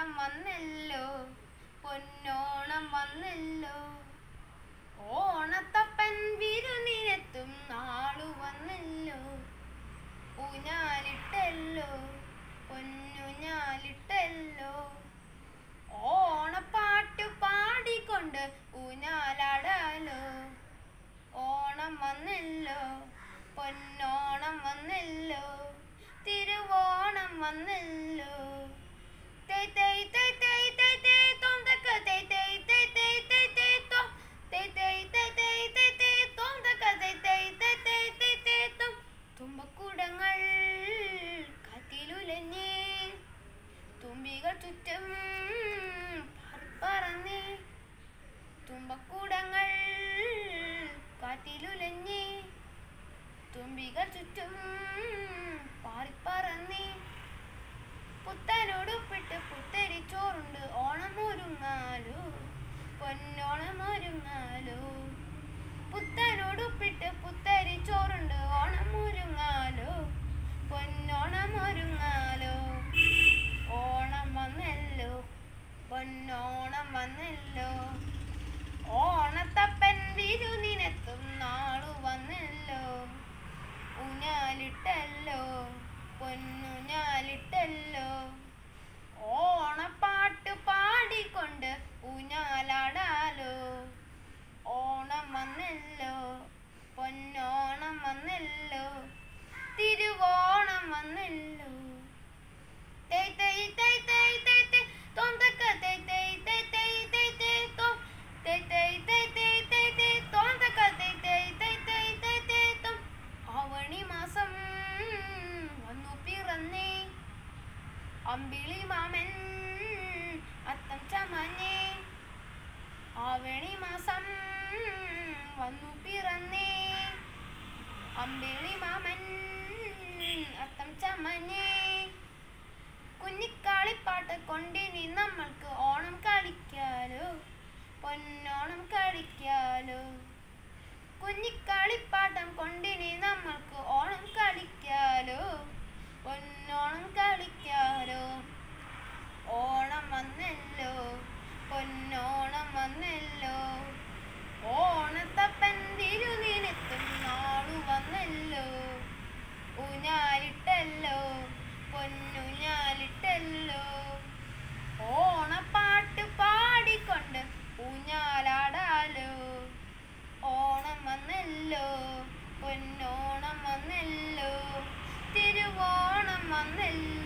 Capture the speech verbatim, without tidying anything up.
ഓണം വന്നല്ലോ പൊന്നോണം വന്നല്ലോ ഓണത്തപ്പൻ വിരുന്നിനെത്തും നാളു വന്നല്ലോ ഊഞ്ഞാലിട്ടല്ലോ പൊന്നൂഞ്ഞാലിട്ടല്ലോ ഓണപ്പാട്ടു പാടിക്കൊണ്ട് ഊഞ്ഞാലാടാലോ ഓണം വന്നല്ലോ പൊന്നോണം വന്നല്ലോ തിരുവോണം വന്നല്ലോ തൈ തൈ തൈ തൈ തൈ തൈ തോം തക്ക തൈ തൈ തൈ തൈ തൈ തൈ തോം തൈ തൈ തൈ തൈ തൈ തൈ തോം തക്ക തൈ തൈ തൈ തൈ തൈ തൈ തോം തുമ്പക്കുടങ്ങൾ കാറ്റിലുലഞ്ഞേ തുമ്പികൾ ചുറ്റും പറന്നേ തുമ്പക്കുടങ്ങൾ കാറ്റിലുലഞ്ഞേ തുമ്പികൾ ചുറ്റും പാറിപ്പറന്നേ പുത്തനോടുപ്പിട്ട് പുത്തരി ചോറുണ്ട് ഓണം ഒരുങ്ങാലോ പൊന്നോണം ഒരുങ്ങാലോ പുത്തനോടുപ്പിട്ട് പുത്തരി ചോറുണ്ട് ഓണം ഒരുങ്ങാലോ പൊന്നോണം ഒരുങ്ങാലോ ഓണം വന്നല്ലോ പൊന്നോണം വന്നല്ലോ ഓണത്തപ്പൻ വിരുന്നിനെത്തും നാളു വന്നല്ലോ ഊഞ്ഞാലിട്ടല്ലോ പൊന്നൂഞ്ഞാലിട്ടല്ലോ ഓണപ്പാട്ട് പാടിക്കൊണ്ട് ഊഞ്ഞാലാടാലോ ഓണം വന്നല്ലോ പൊന്നോണം വന്നല്ലോ തിരുവോണം വന്നല്ലോ തൈ തൈ തൈ തൈ തൈ തൈ തോം തക്ക തൈ തൈ തൈ തൈ തൈ തൈ തോം തൈ തൈ തൈ തൈ തൈ തൈ തോം തക്ക തൈ തൈ തൈ തൈ തൈ തൈ തോം ആവണി മാസം വന്നു പിറന്നേ അമ്പിളി മാമൻ അത്തം ചമഞ്ഞേ ആവണി മാസം വന്നു പിറന്നേ അമ്പിളി മാമൻ അത്തം ചമഞ്ഞേ കുഞ്ഞിക്കാളിപ്പാട്ട് കൊണ്ടിനി നമ്മൾക്ക് ഓണം കളിക്കാലോ പൊന്നോണം കളിക്കാലോ കുഞ്ഞിക്കാളിപ്പാട്ടം കൊണ്ടിനി നമ്മൾക്ക് ഓണം കളിക്കാലോ പൊന്നോണം കളിക്കാലോ ഓണം വന്നല്ലോ പൊന്നോണം വന്നല്ലോ ഓണത്തപ്പൻ തിരുനിനെത്തും നാളു വന്നല്ലോ ഊഞ്ഞാലിട്ടല്ലോ പൊന്നൂഞ്ഞാലിട്ടല്ലോ ഓണപ്പാട്ട് പാടിക്കൊണ്ട് ഊഞ്ഞാലാടാലോ ഓണം വന്നല്ലോ പൊന്നോണം വന്നല്ലോ തിരുവോണം വന്നല്ലോ